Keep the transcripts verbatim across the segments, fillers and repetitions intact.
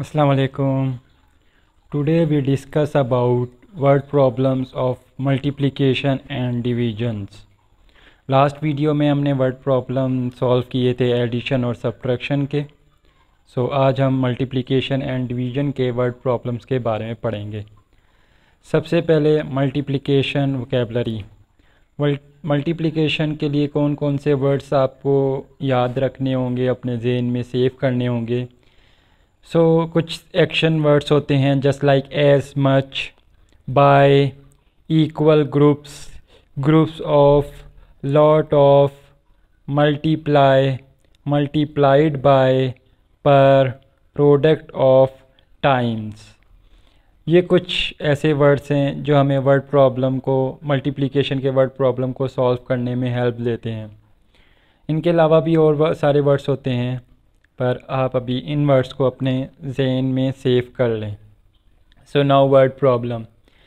Assalamu alaikum. Today we discuss about word problems of multiplication and divisions. Last video में हमने word problem solve किए थे addition और subtraction के. सो so, आज हम मल्टीप्लिकेशन एंड डिवीज़न के वर्ड प्रॉब्लम्स के बारे में पढ़ेंगे. सबसे पहले मल्टीप्लिकेशन वोकैबलरी. मल्टीप्लिकेशन के लिए कौन कौन से वर्ड्स आपको याद रखने होंगे, अपने जहन में सेव करने होंगे. सो so, कुछ एक्शन वर्ड्स होते हैं just like as much, by, equal, groups, groups of, lot of, multiply, multiplied by, per, product of, times. ये कुछ ऐसे वर्ड्स हैं जो हमें वर्ड प्रॉब्लम को, मल्टीप्लिकेशन के वर्ड प्रॉब्लम को सॉल्व करने में हेल्प देते हैं. इनके अलावा भी और सारे वर्ड्स होते हैं, पर आप अभी इन वर्ड्स को अपने जहन में सेव कर लें. So now word problem.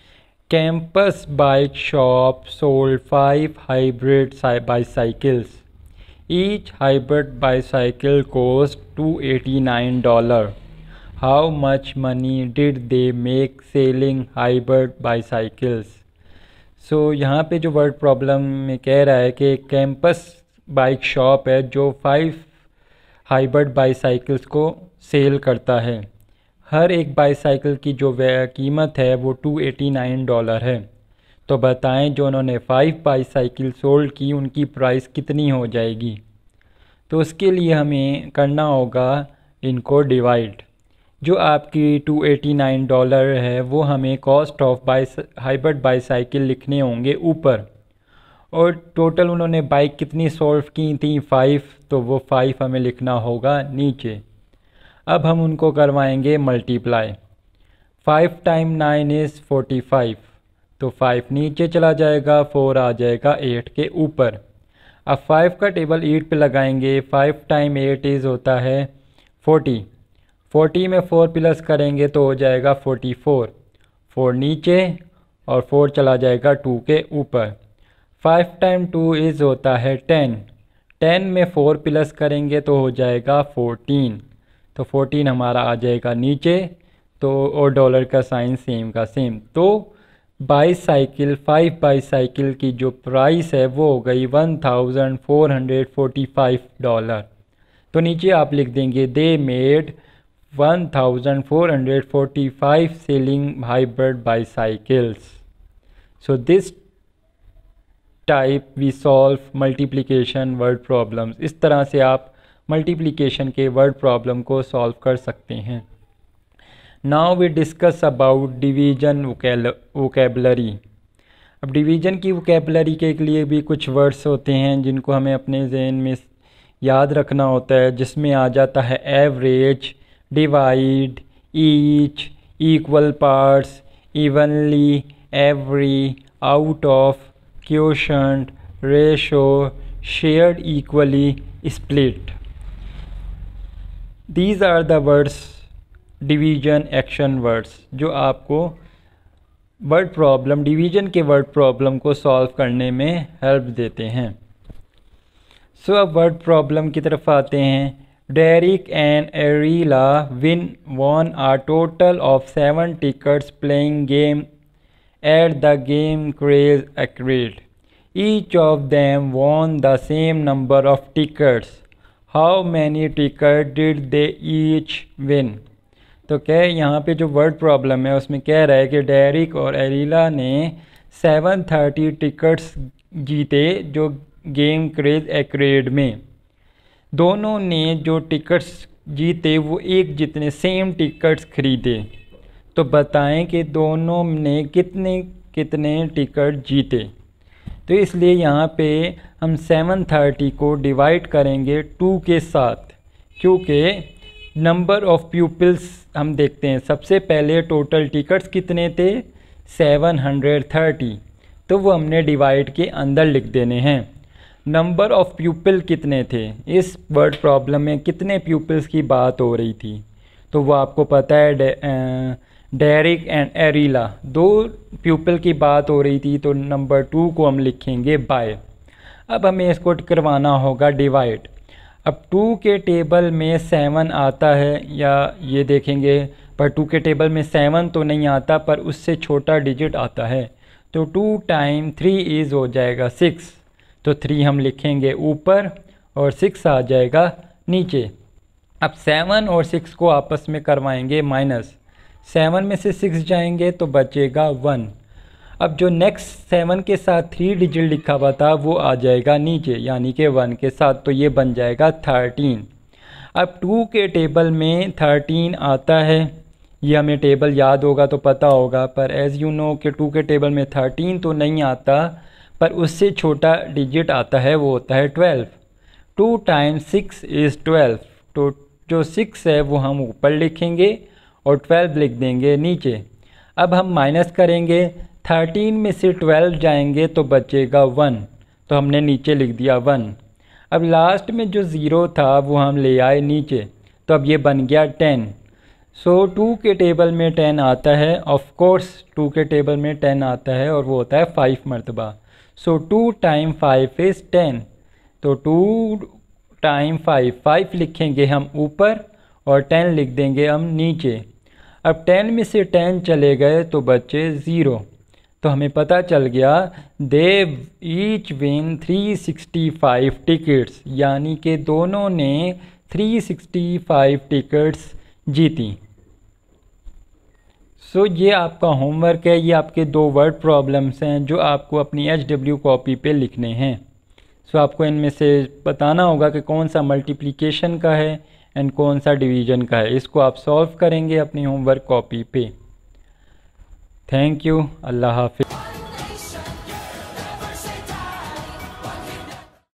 Campus bike shop sold five hybrid bicycles. Each hybrid bicycle cost two eighty nine dollar. How much money did they make selling hybrid bicycles. So यहाँ पे जो word problem में कह रहा है कि campus bike shop है जो फाइव हाइब्रिड बाईसाइकिल्स को सेल करता है. हर एक बाईसाइकिल की जो कीमत है वो टू एटी नाइन डॉलर है. तो बताएं जो उन्होंने फाइव बाईसाइकिल सोल्ड की उनकी प्राइस कितनी हो जाएगी. तो उसके लिए हमें करना होगा इनको डिवाइड. जो आपकी टू एटी नाइन डॉलर है वो हमें cost of bikes hybrid bicycle लिखने होंगे ऊपर, और टोटल उन्होंने बाइक कितनी सोल्व की थी फाइव, तो वो फाइव हमें लिखना होगा नीचे. अब हम उनको करवाएंगे multiply. Five time nine is forty five, तो फाइव नीचे चला जाएगा, फोर आ जाएगा एट के ऊपर. अब फाइव का टेबल एट पे लगाएंगे. फाइव टाइम एट इज़ होता है फोर्टी. फोर्टी में फोर प्लस करेंगे तो हो जाएगा फोर्टी फोर. फोर नीचे और फोर चला जाएगा टू के ऊपर. फाइव टाइम टू इज़ होता है टेन. टेन में फोर प्लस करेंगे तो हो जाएगा फोर्टीन. तो फोर्टीन हमारा आ जाएगा नीचे. तो और डॉलर का साइन सेम का सेम. तो बाईसाइकिल फाइव बाईसाइकिल की जो प्राइस है वो हो गई one thousand four hundred forty five dollar. तो नीचे आप लिख देंगे they made one thousand four hundred forty five selling hybrid bicycles. So this type we solve multiplication word problems. इस तरह से आप मल्टीप्लिकेशन के वर्ड प्रॉब्लम को सॉल्व कर सकते हैं. Now we discuss about division vocabulary. अब डिवीज़न की वोकैबलरी के लिए भी कुछ वर्ड्स होते हैं जिनको हमें अपने जहन में याद रखना होता है, जिसमें आ जाता है average, divide, each, equal parts, evenly, every, out of, quotient, ratio, shared equally, split. These are the words division action words जो आपको वर्ड प्रॉब्लम, डिवीज़न के वर्ड प्रॉब्लम को सॉल्व करने में हेल्प देते हैं. सो so, अब वर्ड प्रॉब्लम की तरफ आते हैं. Derrick and Ariela win won a total of seven tickets playing game at the game craze arcade. Each of them won the same number of tickets. How many tickets did they each win? तो क्या यहाँ पे जो word problem है उसमें कह रहा है कि डेरिक और एरिला ने सेवन थर्टी टिकट्स जीते जो गेम क्रेज आर्केड में. दोनों ने जो टिकट्स जीते वो एक जितने सेम टिकट्स खरीदे. तो बताएं कि दोनों ने कितने कितने टिकट जीते. तो इसलिए यहाँ पे हम सेवन थर्टी को डिवाइड करेंगे टू के साथ, क्योंकि नंबर ऑफ प्यूपिल्स हम देखते हैं. सबसे पहले टोटल टिकट्स कितने थे, सेवन हंड्रेड थर्टी, तो वो हमने डिवाइड के अंदर लिख देने हैं. नंबर ऑफ प्यूपिल कितने थे, इस वर्ड प्रॉब्लम में कितने प्यूपिल्स की बात हो रही थी, तो वो आपको पता है. डेरिक एंड एरिला दो प्यूपिल की बात हो रही थी, तो नंबर टू को हम लिखेंगे बाय. अब हमें इसको करवाना होगा डिवाइड. अब टू के टेबल में सेवन आता है या ये देखेंगे, पर टू के टेबल में सेवन तो नहीं आता, पर उससे छोटा डिजिट आता है। तो टू टाइम थ्री इज़ हो जाएगा सिक्स। तो थ्री हम लिखेंगे ऊपर और सिक्स आ जाएगा नीचे। अब सेवन और सिक्स को आपस में करवाएंगे माइनस। सेवन में से सिक्स जाएंगे तो बचेगा वन। अब जो नेक्स्ट सेवन के साथ थ्री डिजिट लिखा हुआ था वो आ जाएगा नीचे, यानी कि वन के साथ, तो ये बन जाएगा थर्टीन। अब टू के टेबल में थर्टीन आता है, ये हमें टेबल याद होगा तो पता होगा, पर एज़ यू नो कि टू के टेबल में थर्टीन तो नहीं आता, पर उससे छोटा डिजिट आता है, वो होता है twelve. Two times six is twelve. तो जो सिक्स है वो हम ऊपर लिखेंगे और ट्वेल्व लिख देंगे नीचे। अब हम माइनस करेंगे, थर्टीन में से ट्वेल्व जाएंगे तो बचेगा वन, तो हमने नीचे लिख दिया वन। अब लास्ट में जो ज़ीरो था वो हम ले आए नीचे, तो अब ये बन गया टेन। सो टू के टेबल में टेन आता है, ऑफ कोर्स टू के टेबल में टेन आता है और वो होता है फाइव मरतबा। So two time five is ten. तो टू टाइम फाइव, फाइव लिखेंगे हम ऊपर और टेन लिख देंगे हम नीचे। अब टेन में से टेन चले गए तो बचे ज़ीरो। तो हमें पता चल गया they each win three sixty five tickets, यानी कि दोनों ने थ्री सिक्सटी फाइव टिकट्स जीती। सो so, ये आपका होमवर्क है, ये आपके दो वर्ड प्रॉब्लम्स हैं जो आपको अपनी एच डब्ल्यू कॉपी पे लिखने हैं। सो so, आपको इनमें से बताना होगा कि कौन सा मल्टीप्लिकेशन का है एंड कौन सा डिवीज़न का है। इसको आप सॉल्व करेंगे अपनी होमवर्क कॉपी पे। थैंक यू, अल्लाह हाफिज़।